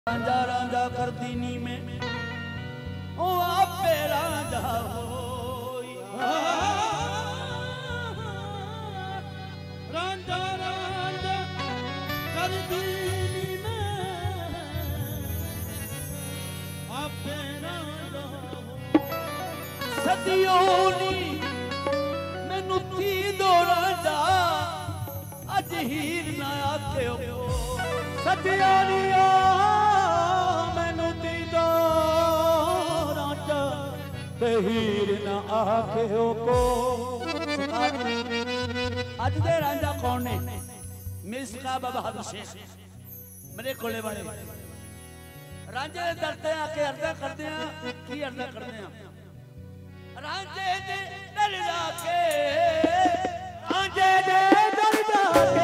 रांझा रांझा करती नी में ओ आपे रांझा होई रांझा रांझा करती नी में आपे रांझा सदियों नी मैनू थी दो रांझा अज हीर ना आखे हो सदियों नी हीर न आखे को अज दे रांझा कौन ने मिसका बहादुर शेख मेरे कोले वाले रांझे दे दर ते आके अर्दा करदे आ की अर्दा करदे आ रांझे दे दर जाके रांझे दे दर जाके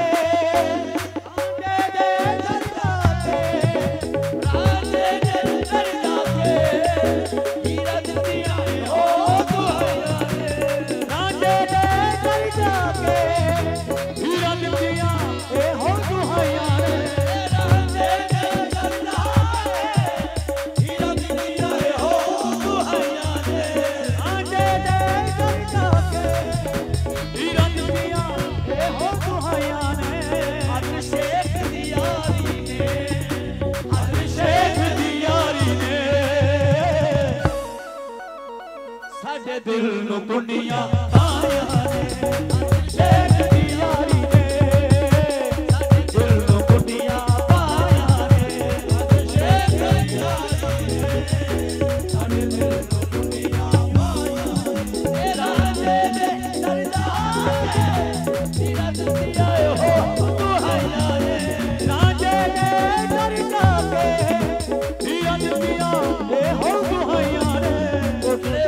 दिल नु कुंडियां आया ने शेख दी यारी ने दिल नु कुंडियां आया ने शेख दी यारी ने साडे दिल नु कुंडियां आया ए रांझे दे दरदा तेरा दिल आए हो तू आया ने रांझे दे दरदा के तेरा दिल ए हो तू आया ने उठले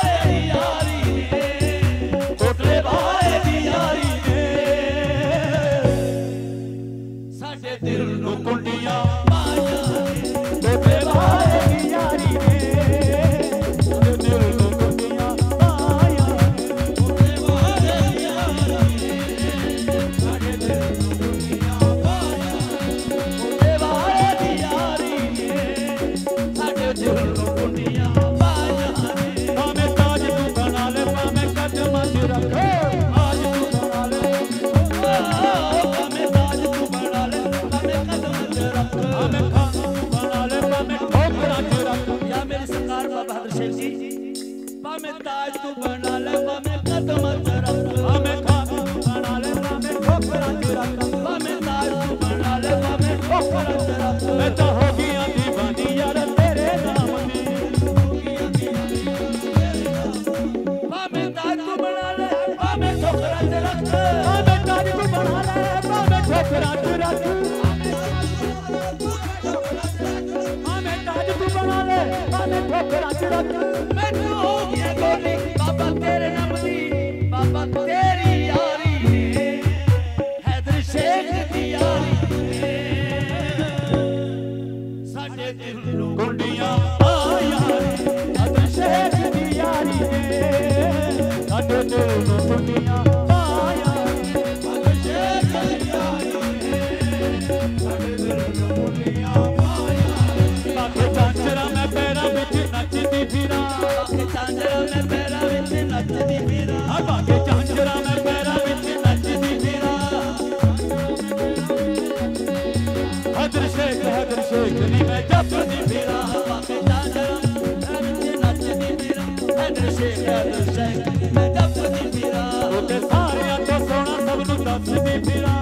दिल नु कुंडियां पाया तोते वाले दी यारी ने दिल नु कुंडियां पाया तोते वाले दी यारी ने साडे दिल नु कुंडियां पाया तोते वाले दी यारी ने साडे दिल नु कुंडियां पाया भावे ताज तू बना ले भावे कदम च रख आज तू बना ले भावे ताज तू बना ले या मेरी सरकार बाबा बहादुर शेख जी पामे ताज तू बना ले पामे कदम च रख पामे खान तू बना ले पामे ठोकरा च रख पामे ताज तू बना ले पामे ठोकरा च रख मैं तो हो गया दीवानी यार तेरे नाम दी पामे ताज तू बना ले पामे ठोकरा च रख पामे ताज तू बना ले पामे ठोकरा च रख मैनू हो गया गोली बाबा तेरे नाम दी बाबा तेरी यारी ने हैदर शेख दी यारी ने साडे दिल नू कुंडियां आया हैदर शेख दी यारी ने साडे दिल नू कुंडियां आया हैदर शेख दी यारी ने साडे दिल नू कुंडियां आया बाकी चांचरा मैं पैरा विच नचदी फिरा बाकी चांचरा मैं पैरा विच नचदी फिरा बाकी चांचरा मैं पैरा विच नचदी फिरा हैदर शेख नी मैं जपदी फिरा बाकी चांचरा मैं विच नचदी फिरा हैदर शेख नी मैं जपदी फिरा ओते सारियां तो सोना सब नु दसदी फिरा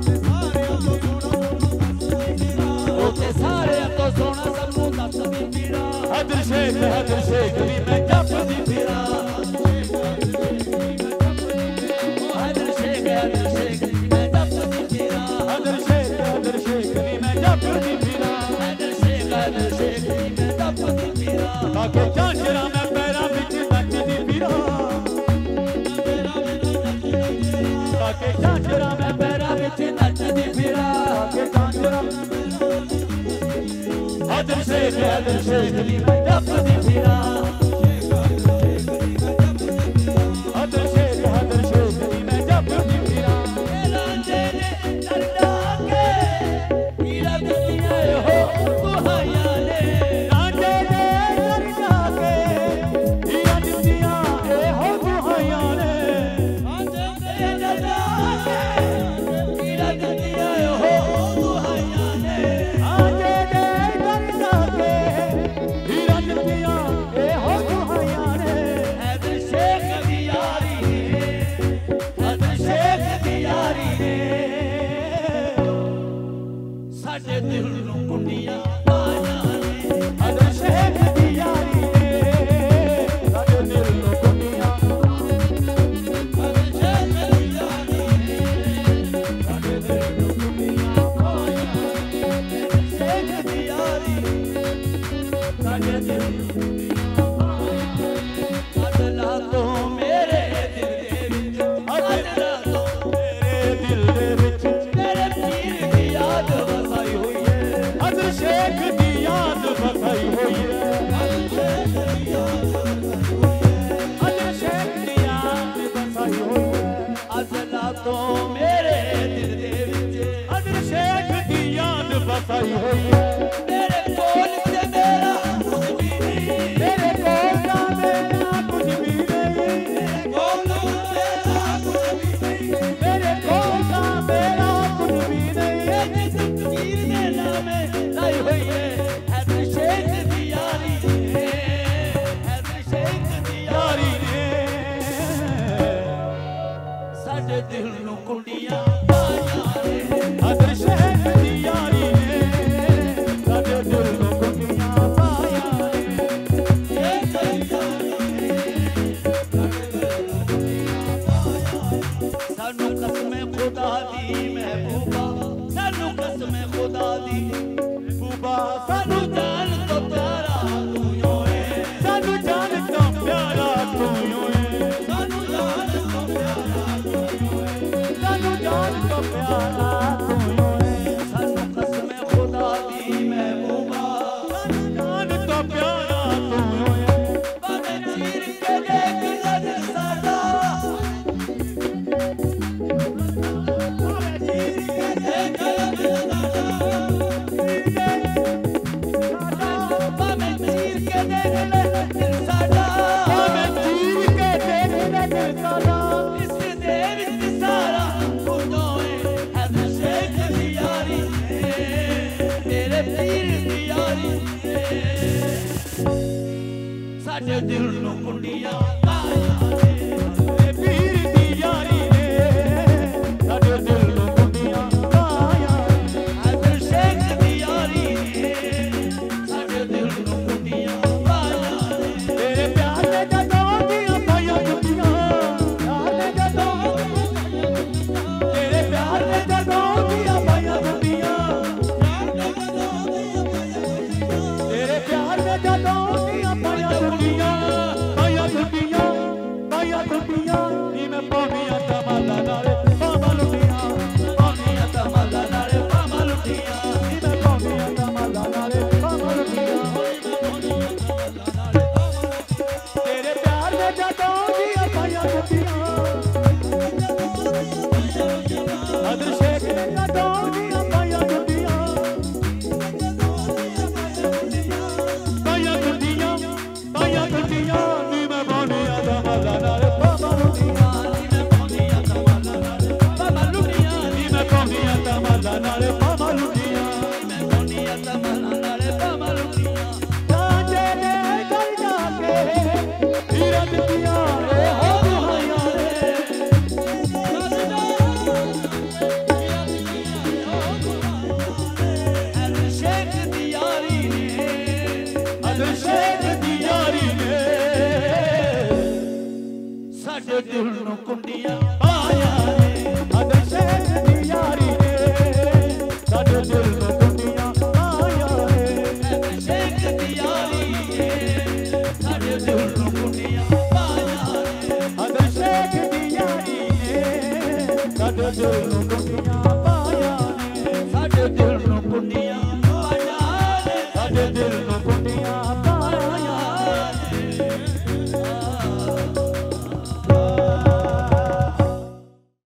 ओते सारियां तो सोना सब नु दसदी फिरा हैदर शेख नी मैं जपदी फिरा हैदर शेख नी मैं जपदी फिरा हैदर शेख नी मैं जपदी फिरा हैदर शेख नी मैं जपदी फिरा बाकी चांचरा मैं पैरा विच नचदी फिरा बाकी चांचरा मैं पैरा विच नचदी फिरा बाकी चांचरा हैदर शेख नी मैं जपदी फिरा हैदर शेख नी मैं जपदी फिरा रांझे ने दरदा के हीरा दिया हो तू ਸਾਡੇ ਦਿਲ ਨੂੰ ਕੁੰਡੀਆਂ ਪਾਇਆ ਨੇ, ਸਾਡੇ ਦਿਲ ਨੂੰ ਕੁੰਡੀਆਂ